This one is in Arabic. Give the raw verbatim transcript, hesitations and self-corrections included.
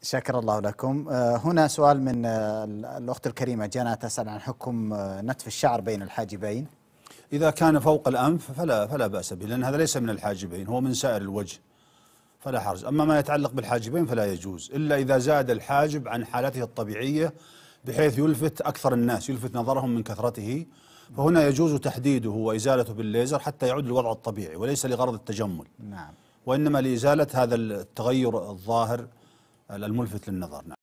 شكر الله لكم. هنا سؤال من الأخت الكريمة جانا تسأل عن حكم نتف الشعر بين الحاجبين. إذا كان فوق الأنف فلا فلا بأس به، لأن هذا ليس من الحاجبين، هو من سائر الوجه فلا حرج. أما ما يتعلق بالحاجبين فلا يجوز إلا إذا زاد الحاجب عن حالته الطبيعية بحيث يلفت أكثر الناس، يلفت نظرهم من كثرته، فهنا يجوز تحديده وإزالته بالليزر حتى يعود للوضع الطبيعي، وليس لغرض التجمل. نعم. وإنما لإزالة هذا التغير الظاهر الملفت للنظر.